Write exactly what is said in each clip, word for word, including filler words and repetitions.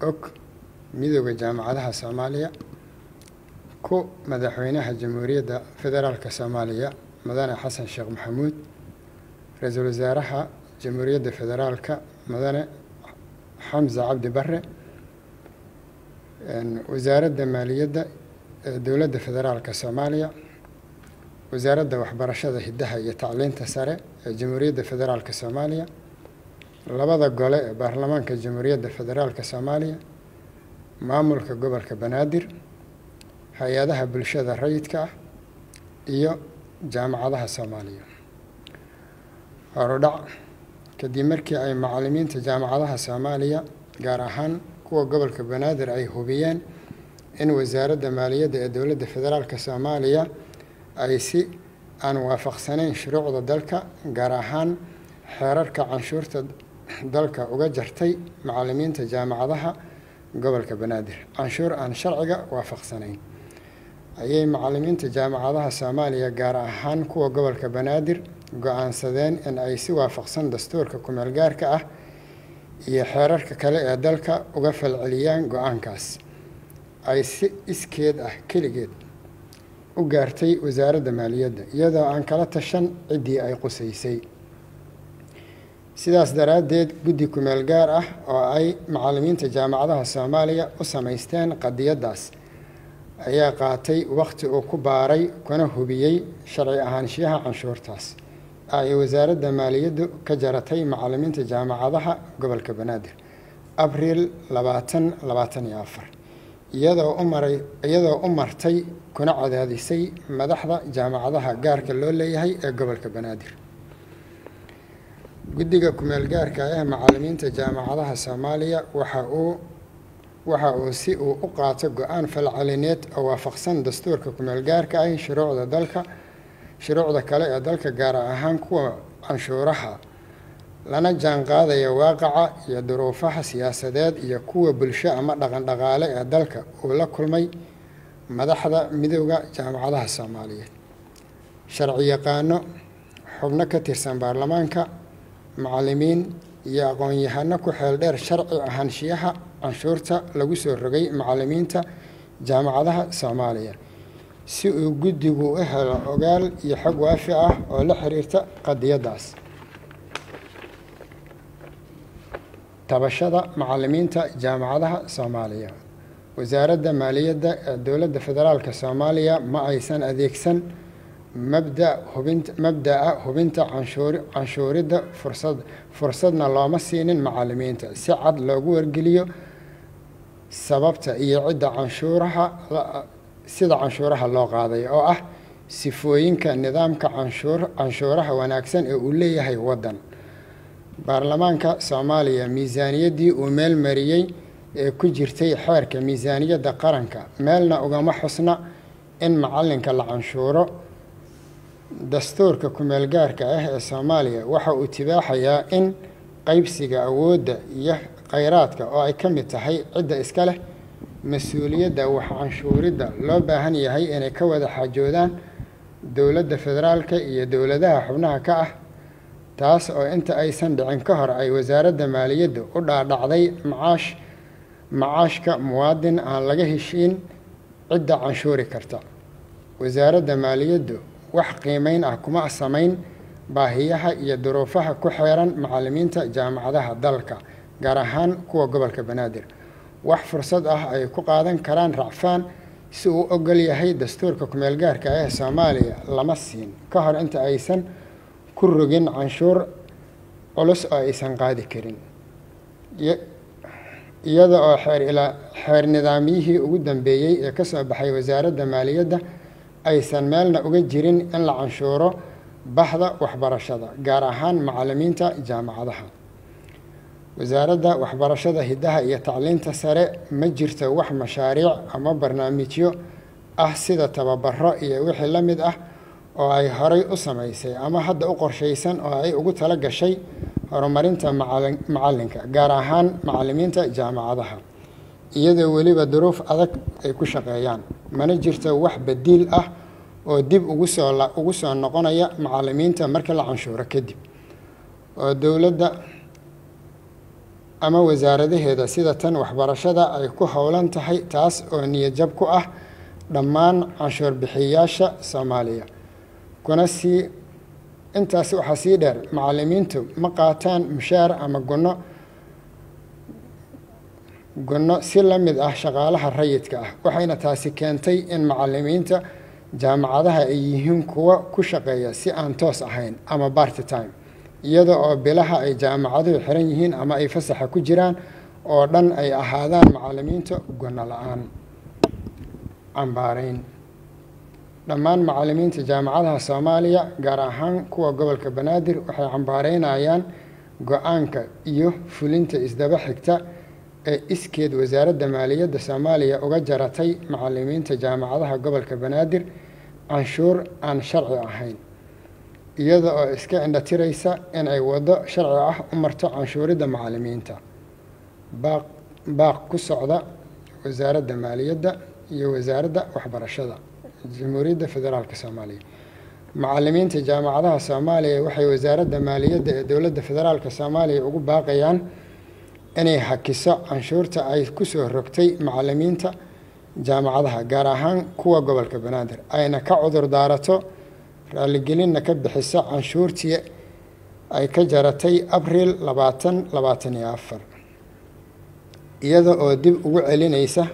og midowga jaamacadaha Soomaaliya ku madaxweynaha Jamhuuriyadda Federaalka Soomaaliya Madane Xasan Sheekh Maxamuud ra'iisul wasaaraha Jamhuuriyadda Federaalka Madane Xamza Cabdi Barre wasaaradda maaliyadda dowladda federaalka Soomaaliya wasaaradda waxbarashada hidaha iyo tacliinta sare ee Jamhuuriyadda Federaalka Soomaaliya labada gole ee baarlamaanka Jamhuuriyadda Federaalka Soomaaliya maamulka gobolka Banaadir hay'adaha bulshada rayidka ah iyo jaamacadaha Soomaaliya horodhac kadib markii ay macallimiinta jaamacadaha Soomaaliya gaar ahaan kuwa gobolka Banaadir ay hubiyeen in wasaaradda maaliyadda ee dowladda federaalka Soomaaliya ay si aan waafaqsanayn shuruucda dalka gaar ahaan xeerarka canshuurta dalka uga jartay macallimiinta jaamacadaha gobolka Banaadir canshuur aan sharciga waafaqsanayn ayay macallimiinta jaamacadaha Soomaaliya gaar ahaan kuwa gobolka Banaadir go'aansadeen in ay si waafaqsan dastuurka ku meel gaarka ah iyo xeerarka kale ee dalka uga falceliyaan go'aankaas ay si iskeed ah kaligeed u gaartay wasaaradda maaliyadda iyadoo aan kala tashan cidii ay qusaysay sidaas daraadeed guddi ku meel gaar ah oo ay macallimiinta jaamacadaha Soomaaliya u sameysteen qadiyadaas ayaa qaatay waqti uu ku baaray kuna hubiyay sharci ahaanshiyaha canshuurtaas ay wasaaradda maaliyaddu ka jaratay macallimiinta jaamacadaha gobolka Banaadir Abriil labaatan labaatan iyo afar iyadoo u maray iyadoo u martay kuna cadaadisay madaxda jaamacadaha gaarka loo leeyahay ee gobolka Banaadir guddiga ku meel gaarka ah macallimiinta jaamacadaha Soomaaliya waxa uu waxa uu si uu u qaato go'aan falcelineed oo waafaqsan dastuurka ku meel gaarka ah shuruucda dalka shuruucda kale ee dalka gaar ahaan kuwa canshuuraha lana jaan qaadaya waaqaca iyo duruufaha siyaasadeed iyo kuwa bulsho ama dhaqan dhaqaale ee dalka uu la kulmay madaxda midowga jaamacadaha Soomaaliyeed sharci yaqaano xubno ka tirsan baarlamaanka macallimiin iyo aqoon-yahano ku xeel dheer sharci ahaanshiyaha canshuurta lagu soo rogay macallimiinta jaamacadaha Soomaaliya si uu guddigu u helo ogaal iyo xog waafi ah oo la xiriirta qadiyadaas tabashada macallimiinta jaamacadaha Soomaaliya wasaaradda maaliyadda ee dowladda federaalka Soomaaliya ma aysan adeegsan mabda hubinta mabda'a hubinta canshuur canshuuridda fursad fursadna looma siinin macallimiinta si cad loogu wargeliyo sababta iyo cidda canshuuraha sida canshuuraha loo qaaday oo ah sifooyinka nidaamka canshuur canshuuraha wanaagsan ee uu leeyahay waddan baarlamaanka Soomaaliya miisaaniyaddii uu meel mariyay ee ku jirtay xeerka miisaaniyadda qaranka meelna ugama xusna in macallinka la canshuuro dastuurka ku meel gaarka ah ee Soomaaliya waxa uu tibaaxayaa in qaybsiga awoodda iyo kheyraadka oo ay ka mid tahay cidda iska leh mas'uuliyadda wax canshuuridda loo baahan yahay inay ka wada xaajoodaan dowladda federaalka iyo dowladaha xubnaha ka ah taas oo inta aysan dhicin ka hor ay wasaaradda maaliyadda u dhaadhacday macaash macaashka muwaadin aan laga heshiin cidda canshuuri karta wasaaradda maaliyaddu wax qiimeyn ah kuma samayn baahiyaha iyo duruufaha ku xeeran macallimiinta jaamacadaha dalka gaar ahaan kuwa gobolka Banaadir wax fursad ah ay ku qaadan karaan racfaan si uu ogol yahay dastuurka ku meel gaarka ah ee Soomaaliya lama siin ka hor inta aysan ku rogin canshuur culus oo aysan qaadi karin iyada oo xeer ila xeer nidaamiyihii ugu dambeeyay ee ka soo baxay wasaaradda maaliyadda aysan meelna uga jirin in la canshuuro bahda waxbarashada gaar ahaan macallimiinta jaamacadaha wasaaradda waxbarashada hidaha iyo tacliinta sare ma jirto wax mashaariic ama barnaamijyo ah sida tababaro iyo wixii la mid ah oo ay horay u sameysay ama hadda u qorsheysan oo ay ugu tala gashay horumarinta macallinka gaar ahaan macallimiinta jaamacadaha iyadoo weliba duruuf adag ay ku shaqeeyaan mana jirto wax badiil ah oo dib ugu soo ugu soo noqonaya macallimiinta marka la canshuuro kadib oo dowladda ama wasaaradaheeda sida tan waxbarashada ay ku howlan tahay taas oo niyad jab ku ah dhammaan canshuur bixiyayaasha Soomaaliya kuna sii intaas waxa sii dheer macallimiintu ma qaataan mushaar ama gunno gunno si la mid ah shaqaalaha rayidka ah waxayna taasi keentay in macallimiinta jaamacadaha ay yihiin kuwa ku shaqeeya si aan toos ahayn ama part time iyada oo bilaha ay jaamacaduhu xiran yihiin ama ay fasaxa ku jiraan oo dhan ay ahaadaan macallimiinta gunno la'aan cambaarayn dhammaan macallimiinta jaamacadaha Soomaaliya gaar ahaan kuwa gobolka Banaadir waxay cambaareynayaan go'aanka iyo fulinta isdaba xigta ee iskeed wasaaradda maaliyadda Soomaaliya uga jaratay macallimiinta jaamacadaha gobolka Banaadir canshuur aan sharci ahayn iyada oo iska indhatiraysa in ay wado sharci ah u marto canshuuridda macallimiinta baaq baaq ku socda wasaaradda maaliyadda iyo wasaaradda waxbarashada Jamhuuriyadda Federaalka Soomaaliya macallimiinta jaamacadaha Soomaaliya waxay wasaaradda maaliyadda ee dowladda federaalka Soomaaliya ugu baaqayaan inay hakiso canshuurta ay ku soo rogtay macallimiinta jaamacadaha gaar ahaan kuwa gobolka Banaadir ayna ka cudur daarato raaligelinna ka bixiso canshuurtii ay ka jaratay Abriil labaatan labaatan iyo afar iyada oo dib ugu celinaysa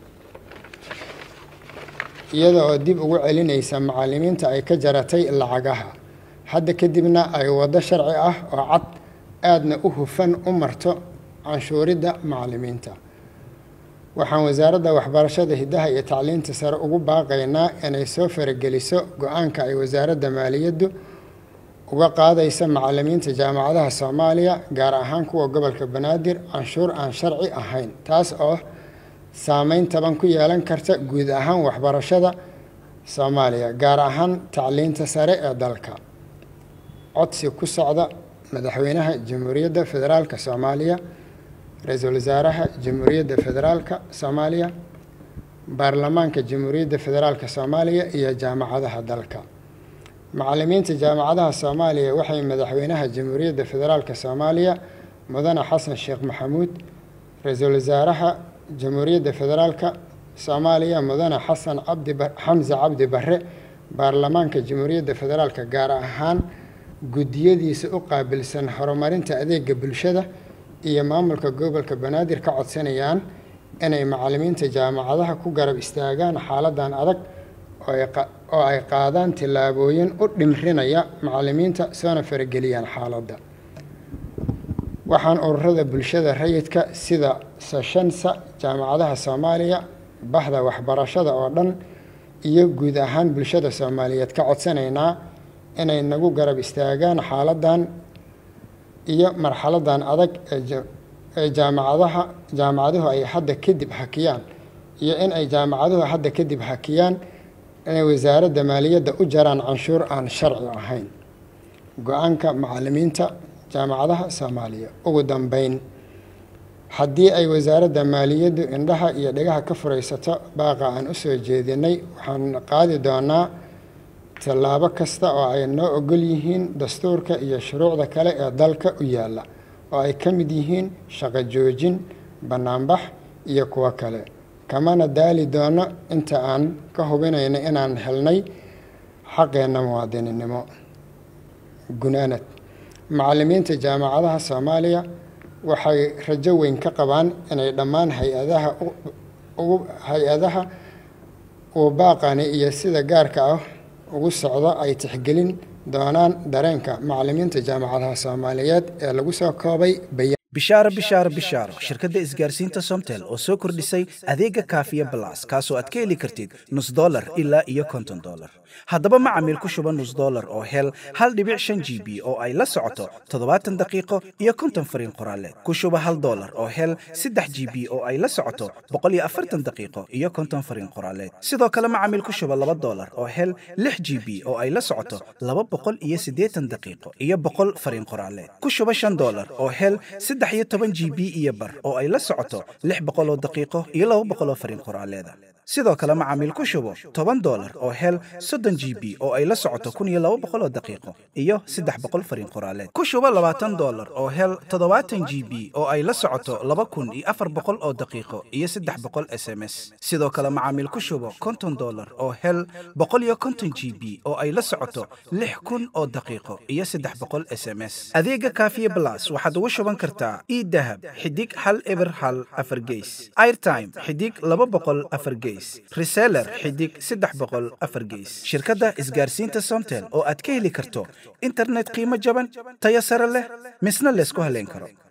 iyada oo dib ugu celinaysa macallimiinta ay ka jaratay lacagaha hadda kadibna ay wado sharci ah oo cad aadna u hufan u marto canshuuridda macallimiinta waxaan wasaaradda waxbarashada hidaha iyo tacliinta sare ugu baaqaynaa inay soo farageliso go'aanka ay wasaaradda maaliyaddu uga qaadayso macallimiinta jaamacadaha Soomaaliya gaar ahaan kuwa gobolka Banaadir canshuur aan sharci ahayn taas oo saameyn taban ku yeelan karta guud ahaan waxbarashada Soomaaliya gaar ahaan tacliinta sare ee dalka codsi ku socda madaxweynaha Jamhuuriyadda Federaalka Soomaaliya ra'iisul wasaaraha Jamhuuriyadda Federaalka Soomaaliya baarlamaanka Jamhuuriyadda Federaalka Soomaaliya iyo jaamacadaha dalka macallimiinta jaamacadaha Soomaaliya waxay madaxweynaha Jamhuuriyadda Federaalka Soomaaliya mudane Xasan Sheekh Maxamuud ra'iisul wasaaraha Jamhuuriyadda Federaalka Soomaaliya mudane Xasan Cabdi Xamza Cabdi Barre baarlamaanka Jamhuuriyadda Federaalka gaar ahaan gudiyadiisa u qaabilsan horumarinta adeegga bulshada iyo maamulka gobolka Banaadir ka codsanayaan inay macallimiinta jaamacadaha ku garab istaagaan xaaladan adag oo ay qaadaan tillaabooyin u dhimrinaya macallimiinta soona farageliyaan xaaladda waxaan ururada bulshada rayidka sida sashansa jaamacadaha Soomaaliya bahda waxbarashada oo dhan iyo guud ahaan bulshada Soomaaliyeed ka codsanaynaa inay nagu garab istaagaan xaaladan iyo marxaladan adag ee jaamacadaha jaamacaduhu ay hadda kadib hakiyaan iyo in ay jaamacaduhu hadda kadib hakiyaan inay wasaaradda maaliyadda u jaraan canshuur aan sharci ahayn go'aanka macallimiinta jaamacadaha Soomaaliya ugu dambeyn haddii ay wasaaradda maaliyaddu indhaha iyo dhagaha ka furaysato baaqa aan u soo jeedinay waxaan qaadi doonaa tallaabo kasta oo ay noo ogol yihiin dastuurka iyo shuruucda kale ee dalka u yaalla oo ay ka mid yihiin shaqo joojin banaanbax iyo kuwa kale kamana daali doono inta aan ka hubinayno inaan helnay xaqeenna muwaadininimo gunaanad macallimiinta jaamacadaha Soomaaliya waxay rajo weyn ka qabaan inay dhammaan hay'adaha ugu hay'adaha oo baaqani iyo sida gaarka ah ugu socdo ay tixgelin doonaan dareenka macallimiinta jaamacadaha Soomaaliyeed ee lagu soo koobay bishaaro bishaaro bishaaro shirkadda isgaarsiinta Somtel oo soo kordhisay adeega Kaafiya Plus kaasoo aad ka heli kartid nus dollar ilaa iyo konton dollar haddaba macaamiil ku shuba nus dollar oo hel hal dhibic shan G B oo ay la socoto toddobaatan daqiiqo iyo konton fariin qoraaleed ku shuba hal dollar oo hel saddex G B oo ay la socoto boqol iyo afartan daqiiqo iyo konton fariin qoraaleed sidoo kale macaamiil ku shuba laba dollar oo hel lix G B oo ay la socoto laba boqol iyo siddeetan daqiiqo iyo boqol fariin qoraaleed ku shuba shan dollar oo hel saddex iyo toban g b iyo bar oo ay la socoto lix boqol oo daqiiqo iyo laba boqol oo fariin qoraaleeda sidoo kale macaamiil ku shubo toban dollar oo hel soddon g b oo ay la socoto kun iyo laba boqol oo daqiiqo iyo saddex boqol fariin qoraaleed ku shubo labaatan dollar oo hel toddobaatan g b oo ay la socoto laba kun iyo afar boqol oo daqiiqo iyo saddex boqol s m s sidoo kale macaamiil ku shubo konton dollar oo hel boqol iyo konton g b oo ay la socoto lix kun oo daqiiqo iyo saddex boqol s m s adeega kaafiye plus waxaad ugu shuban kartaa idahab xidig hal eber hal afar geys airtime xidig laba boqol afar geys reseller xidig saddex boqol afar geys shirkadda isgaarsiinta Somtel oo aad ka heli karto internet qiimo jaban tayo sare leh misna la isku haleyn karo